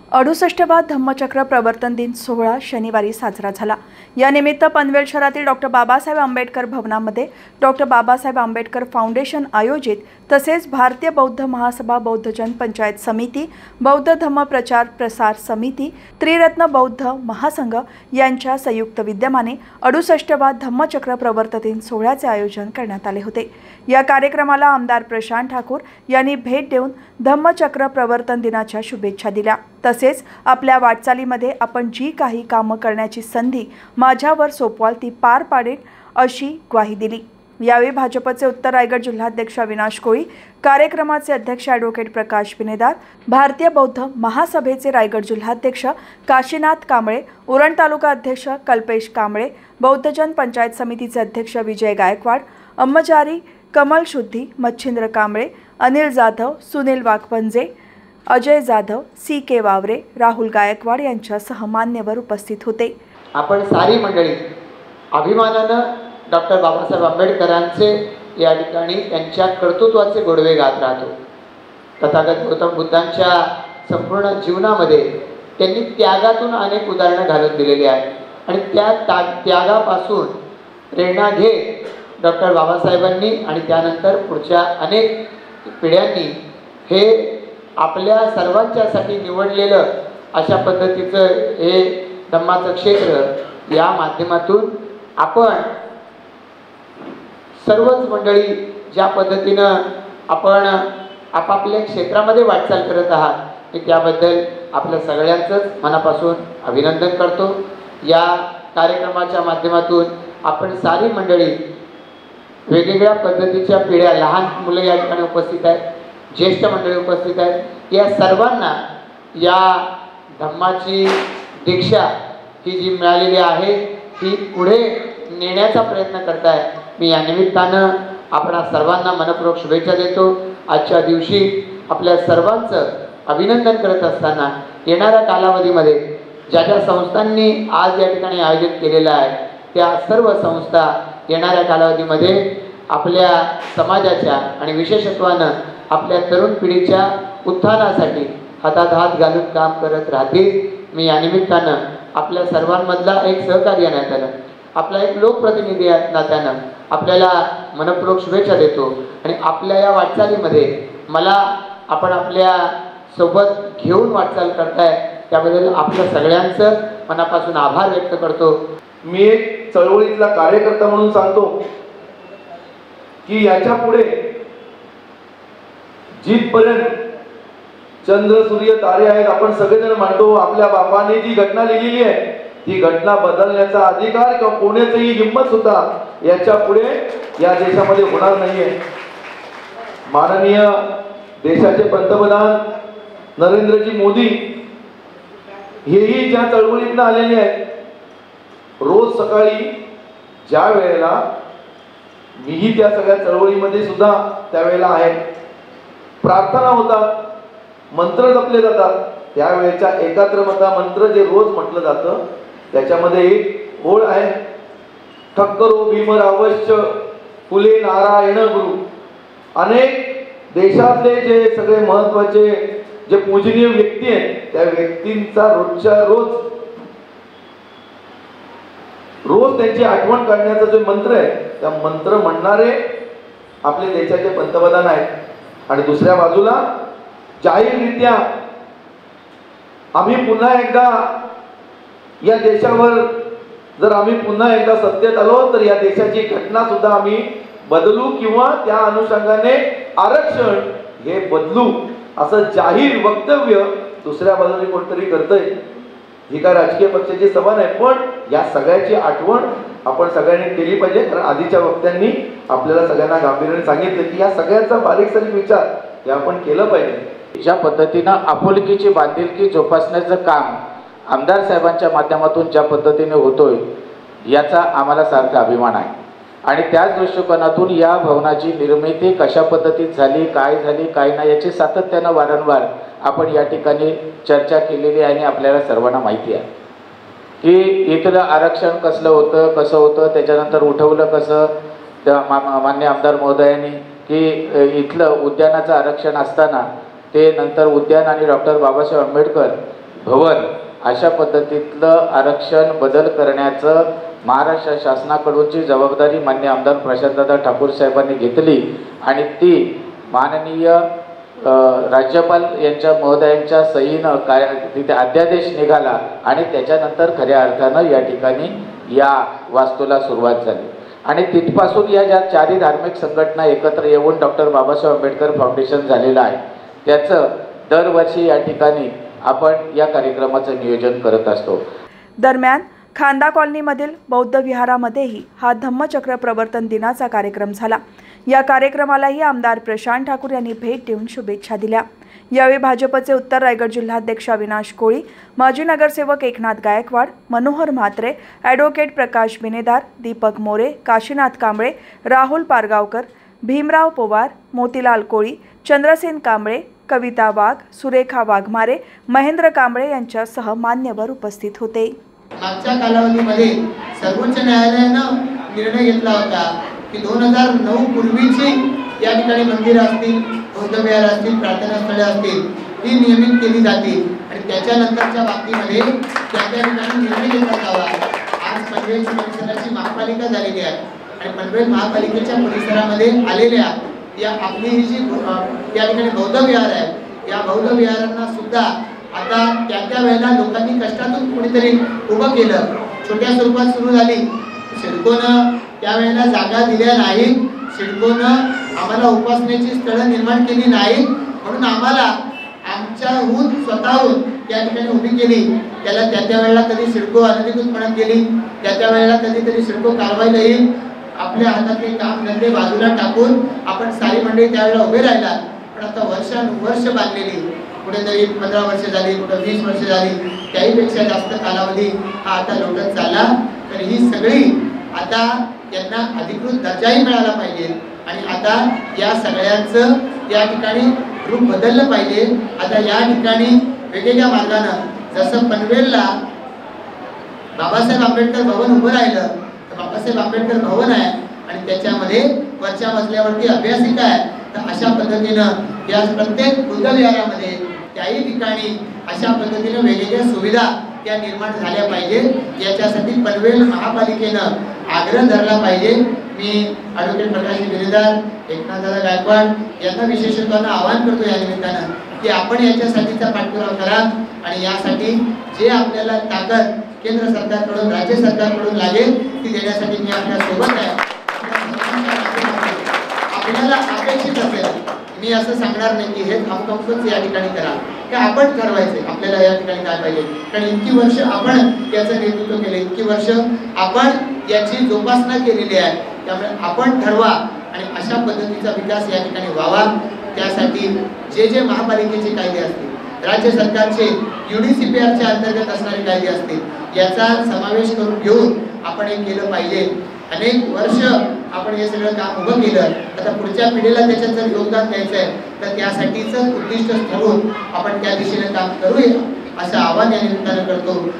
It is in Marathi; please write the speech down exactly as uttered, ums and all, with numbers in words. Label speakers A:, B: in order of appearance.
A: अडुसष्टवा धम्मचक्र प्रवर्तन दिन सोहळा शनिवारी साजरा झाला। या निमित्त पनवेल शहरातील डॉक्टर बाबासाहेब आंबेडकर भवनामध्ये डॉक्टर बाबासाहेब आंबेडकर फाउंडेशन आयोजित तसेच भारतीय बौद्ध महासभा, बौद्ध जन पंचायत समिती, बौद्ध धम्म प्रचार प्रसार समिती, त्रिरत्न बौद्ध महासंघ यांच्या संयुक्त विद्यमाने अडुसष्टवा धम्मचक्र प्रवर्तन दिन सोहळ्याचे आयोजन करण्यात आले होते। या कार्यक्रमाला आमदार प्रशांत ठाकूर यांनी भेट देऊन धम्मचक्र प्रवर्तन दिनाच्या शुभेच्छा दिल्या। तसेच आपल्या वाटचालीमध्ये आपण जी काही कामं करण्याची संधी माझ्यावर सोपवाल ती पार पाडेल अशी ग्वाही दिली। यावेळी भाजपचे उत्तर रायगड जिल्हाध्यक्ष अविनाश कोळी, कार्यक्रमाचे अध्यक्ष ॲडव्होकेट प्रकाश बिनेदार, भारतीय बौद्ध महासभेचे रायगड जिल्हाध्यक्ष काशीनाथ कांबळे, उरण तालुका अध्यक्ष कल्पेश कांबळे, बौद्ध जन पंचायत समितीचे अध्यक्ष विजय गायकवाड, अम्मजारी कमल शुद्धी, मच्छिंद्र कांबळे, अनिल जाधव, सुनील वाघपंजे, अजय जाधव, सी के वावरे, राहुल गायकवाड यांच्यासह मान्यवर उपस्थित होते।
B: आपण सारी मंडळी अभिमानानं डॉक्टर बाबासाहेब आंबेडकरांचे या ठिकाणी त्यांच्या कर्तृत्वाचे गोडवे गात राहतो। तथागत गौतम बुद्धांच्या संपूर्ण जीवनामध्ये त्यांनी त्यागातून अनेक उदाहरणं घालून दिलेली आहेत आणि त्या त्यागापासून प्रेरणा घेत डॉक्टर बाबासाहेबांनी आणि त्यानंतर पुढच्या अनेक पिढ्यांनी हे आपल्या सर्वांच्यासाठी निवडलेलं अशा पद्धतीचं हे धम्माचं क्षेत्र या माध्यमातून आपण सर्वच मंडळी ज्या पद्धतीनं आपण आपापल्या क्षेत्रामध्ये वाटचाल करत आहात मी त्याबद्दल आपल्या सगळ्यांचंच मनापासून अभिनंदन करतो। या कार्यक्रमाच्या माध्यमातून आपण सारी मंडळी वेगवेगळ्या पद्धतीच्या पिढ्या, लहान मुलं या ठिकाणी उपस्थित आहेत, ज्येष्ठ मंडळी उपस्थित आहेत, या सर्वांना या धम्माची दीक्षा ही जी मिळालेली आहे ती पुढे नेण्याचा प्रयत्न करताय। मी या निमित्तानं आपणा सर्वांना मनपूर्वक शुभेच्छा देतो। आजच्या दिवशी आपल्या सर्वांचं अभिनंदन करत असताना येणाऱ्या कालावधीमध्ये ज्या ज्या संस्थांनी आज या ठिकाणी आयोजित केलेलं आहे त्या सर्व संस्था येणाऱ्या कालावधीमध्ये आपल्या समाजाच्या आणि विशेषत्वानं आपल्या तरुण पिढीच्या उत्थानासाठी हातात हात घालून काम करत राहतील। मी या निमित्तानं आपल्या सर्वांमधला एक सहकार्य नात्यानं, आपला एक लोकप्रतिनिधी नात्यानं आपल्याला मनपूर्वक शुभेच्छा देतो आणि आपल्या या वाटचालीमध्ये मला आपण आपल्या सोबत घेऊन वाटचाल करताय त्याबद्दल आपल्या सगळ्यांचं मनापासून आभार व्यक्त करतो।
C: मी एक चळवळीतला कार्यकर्ता म्हणून सांगतो की याच्या पुढे जिथपर्यंत चंद्र सूर्य तारे आहेत आपण सगळेजण मानतो आपल्या बापाने जी घटना लिहिलेली आहे ती घटना बदलण्याचा अधिकार किंवा कोणाचीही हिंमत सुद्धा याच्या पुढे या देशामध्ये होणार नाहीये। माननीय देशाचे पंतप्रधान नरेंद्रजी मोदी हेही ज्या चळवळीतनं आलेले आहेत, रोज सकाळी ज्या वेळेला मीही त्या सगळ्या चळवळीमध्ये सुद्धा त्यावेळेला आहे, प्रार्थना होतात, मंत्र जपले जातात, त्यावेळेच्या एकात्रमता मंत्र जे रोज म्हटलं जातं त्याच्यामध्ये एक ओळ आहे, ठक्करो भीमरावश्च फुले नारायण गुरु। अनेक देशातले जे सगळे महत्वाचे जे पूजनीय व्यक्ती आहेत त्या व्यक्तींचा रोजच्या रोज रोज त्यांची आठवण काढण्याचा जो मंत्र आहे त्या मंत्र म्हणणारे आपले देशाचे पंतप्रधान आहेत। आणि दुसऱ्या बाजूला जाहीररित्या आम्ही पुन्हा एकदा या देशावर जर आम्ही पुन्हा एकदा सत्तेत आलो तर या देशाची घटना सुद्धा आम्ही बदलू किंवा त्या अनुषंगाने आरक्षण हे बदलू असं जाहीर वक्तव्य दुसऱ्या बाजूने कोणतरी करतंय। ही काय राजकीय पक्षाची सभा नाही, पण या सगळ्याची आठवण आपण सगळ्यांनी केली पाहिजे। कारण आधीच्या वक्त्यांनी आपल्याला सगळ्यांना गांभीर्याने सांगितलं की या सगळ्यांचा बारीक सारीक विचार हे आपण केलं पाहिजे।
D: ज्या पद्धतीनं आपुलकीची बांधिलकी जोपासण्याचं काम आमदार साहेबांच्या माध्यमातून ज्या पद्धतीने होतोय याचा आम्हाला सारखा अभिमान आहे आणि त्याच दृष्टिकोनातून या भवनाची निर्मिती कशा पद्धतीत झाली, काय झाली, काय नाही याची सातत्यानं वारंवार आपण या ठिकाणी चर्चा केलेली आहे आणि आपल्याला सर्वांना माहिती आहे की इथलं आरक्षण कसलं होतं, कसं होतं, त्याच्यानंतर उठवलं कसं त्या मा मान्य आमदार महोदयांनी की इथलं उद्यानाचं आरक्षण असताना ते नंतर उद्यान आणि डॉक्टर बाबासाहेब आंबेडकर भवन अशा पद्धतीतलं आरक्षण बदल करण्याचं महाराष्ट्र शासनाकडूनची जबाबदारी मान्य आमदार प्रशांतदादा ठाकूर साहेबांनी घेतली आणि ती माननीय राज्यपाल यांच्या महोदयांच्या सहीनं काय तिथे अध्यादेश निघाला आणि त्याच्यानंतर खऱ्या अर्थानं या ठिकाणी या वास्तूला सुरुवात झाली आणि तिथपासून या ज्या चारही धार्मिक संघटना एकत्र येऊन डॉक्टर बाबासाहेब आंबेडकर फाउंडेशन झालेलं आहे त्याचं दरवर्षी या ठिकाणी आपण या कार्यक्रमाचं नियोजन करत असतो।
A: दरम्यान खांदा कॉलनीमधील बौद्ध विहारामध्येही हा धम्मचक्र प्रवर्तन दिनाचा कार्यक्रम झाला। या कार्यक्रमालाही आमदार प्रशांत ठाकूर यांनी भेट देऊन शुभेच्छा दिल्या। यावेळी भाजपचे उत्तर रायगड जिल्हाध्यक्ष अविनाश कोळी, माजी नगरसेवक एकनाथ गायकवाड, मनोहर म्हात्रे, ॲडव्होकेट प्रकाश बिनेदार, दीपक मोरे, काशीनाथ कांबळे, राहुल पारगावकर, भीमराव पवार, मोतीलाल कोळी, चंद्रसेन कांबळे, कविता वाघ, सुरेखा वाघमारे, महेंद्र कांबळे यांच्यासह मान्यवर उपस्थित होते।
B: मागच्या कालावधीमध्ये सर्वोच्च न्यायालयानं निर्णय घेतला होता की दोन हजार नऊ पूर्वीची या ठिकाणी मंदिरं असतील, बौद्ध विहार असतील, प्रार्थना स्थळे असतील ती नियमित केली जातील आणि त्याच्यानंतरच्या बाबतीमध्ये त्या त्या ठिकाणी निर्णय घेतला जावा। आज पनवेल परिसराची महापालिका झालेली आहे आणि पनवेल महापालिकेच्या परिसरामध्ये आलेल्या या आपली ही जी या ठिकाणी बौद्ध विहार आहे या बौद्ध विहारांना सुद्धा आता त्या त्या वेळेला लोकांनी कष्टातून कुणीतरी उभं केलं, छोट्या स्वरूपात सुरू झाली। सिडकोनं त्यावेळेला जागा दिल्या नाहीत, सिडकोनं आम्हाला उपासनेची स्थळं निर्माण केली नाहीत म्हणून आम्हाला आमच्याहून स्वतःहून या ठिकाणी उभी केली। त्याला त्या त्या वेळेला कधी सिडको अनधिकृतपणे केली, त्या त्या वेळेला कधीतरी सिडको कारवाईला येईल। आपल्या हातातले काम धंदे बाजूला टाकून आपण सारी मंडळी त्यावेळेला उभे राहिला, पण आता वर्षानुवर्ष बांधलेली कुठेतरी पंधरा वर्ष झाली, कुठं वीस वर्ष झाली, त्याहीपेक्षा जास्त कालावधी हा आता लोटत चालला। तर ही सगळी आता यांना अधिकृत दर्जाही मिळाला पाहिजे आणि आता या सगळ्यांचं या ठिकाणी रूप बदललं पाहिजे। आता या ठिकाणी वेगवेगळ्या मार्गानं जसं पनवेलला बाबासाहेब आंबेडकर भवन उभं राहिलं तर बाबासाहेब आंबेडकर भवन आहे आणि त्याच्यामध्ये वरच्या मजल्यावरती अभ्यासिका आहे, तर अशा पद्धतीनं या प्रत्येक बुद्ध विहारामध्ये त्याही ठिकाणी अशा पद्धतीने वेगवेगळ्या सुविधा त्या निर्माण झाल्या पाहिजे। याच्यासाठी पनवेल महापालिकेनं आग्रह धरला पाहिजे। मी ॲडव्होकेट प्रकाश बिनेदार, एकनाथदादा गायकवाड यांना विशेषत्वानं आवाहन करतो या निमित्तानं की आपण याच्यासाठीचा पाठपुरावा करा आणि यासाठी जे आपल्याला ताकद केंद्र सरकारकडून राज्य सरकारकडून लागेल ती देण्यासाठी मी आपल्या सोबत आहे। आपल्याला अपेक्षित असेल, मी असं सांगणार नाही की हे थांबकंपच या ठिकाणी करा, की आपण ठरवायचे आपल्याला या ठिकाणी काय पाहिजे, कारण इतकी वर्ष आपण याचं नेतृत्व केले, इतकी वर्ष आपण याची जोपासना केलेली आहे, त्यामुळे आपण ठरवा आणि अशा पद्धतीचा विकास या ठिकाणी व्हावा। त्यासाठी जे जे महापालिकेचे कायदे असतील, राज्य सरकारचे यू डी सी पी आरच्या अंतर्गत असणारे कायदे असतील याचा समावेश करून घेऊन आपण हे केलं पाहिजे। अनेक वर्ष आपण हे सगळं काम उभं केलं, आता पुढच्या पिढीला त्याच्यात जर योगदान द्यायचं आहे तर त्यासाठीच उद्दिष्ट ठरवून आपण त्या दिशेने काम करूया असं आवाहन या निमित्तानं करतो।